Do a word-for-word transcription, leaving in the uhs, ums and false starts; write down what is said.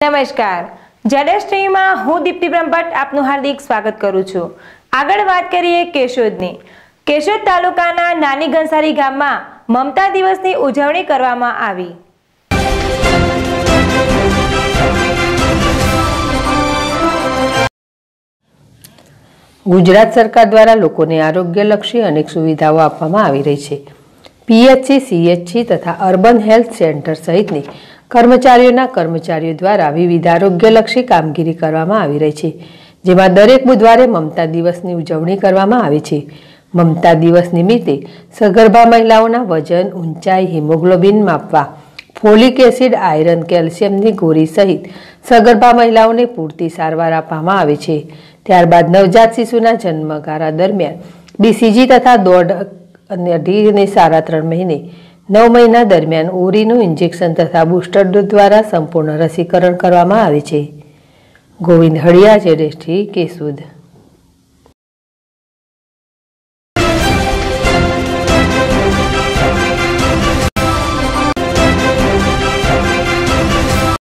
નમસ્કાર, જેડેસ ટીવીમાં હું દીપ્તિ બ્રહ્મભટ્ટ આપનું હાર્દિક સ્વાગત કરું છું। આગળ વાત કરીએ કેશોદની। કેશોદ તાલુકાના નાની ઘનસારી ગામમાં મમતા દિવસની ઉજવણી કરવામાં આવી। ગુજરાત સરકાર દ્વારા લોકોને આરોગ્યલક્ષી અનેક સુવિધાઓ આપવામાં આવી રહી છે। પીએચસી, સીએચસી તથા અર્બન હેલ્થ સેન્ટર સહિતની કર્મચારીઓના કર્મચારીઓ દ્વારા વિવિધ આરોગ્યલક્ષી કામગીરી કરવામાં આવી રહી છે, જેમાં દરેક બુધવારે મમતા દિવસની ઉજવણી કરવામાં આવે છે। મમતા દિવસ નિમિત્તે સગર્ભા મહિલાઓના વજન, ઊંચાઈ, હિમોગ્લોબિન માપવા, ફોલિક એસિડ, આયરન, કેલ્શિયમની ગોળી સહિત સગર્ભા મહિલાઓને પૂરતી સારવાર આપવામાં આવે છે। ત્યારબાદ નવજાત શિશુના જન્મગાળા દરમિયાન બીસીજી તથા દોઢ અને અઢી અને સાડા ત્રણ મહિને નવ મહિના દરમિયાન ઓરીનું ઇન્જેક્શન તથા બુસ્ટર ડોઝ દ્વારા સંપૂર્ણ રસીકરણ કરવામાં આવે છે। ગોવિંદ હળિયા, જેડેસ ટીવી, કેશોદ।